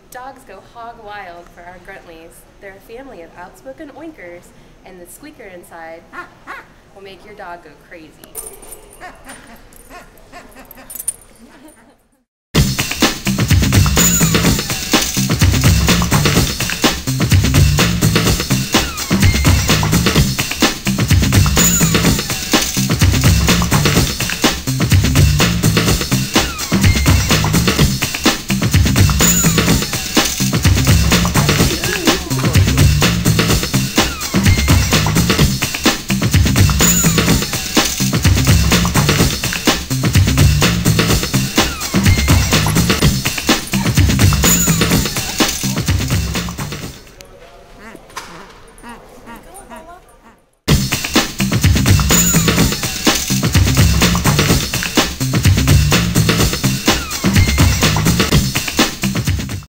Dogs go hog wild for our Gruntleys. They're a family of outspoken oinkers, and the squeaker inside will make your dog go crazy.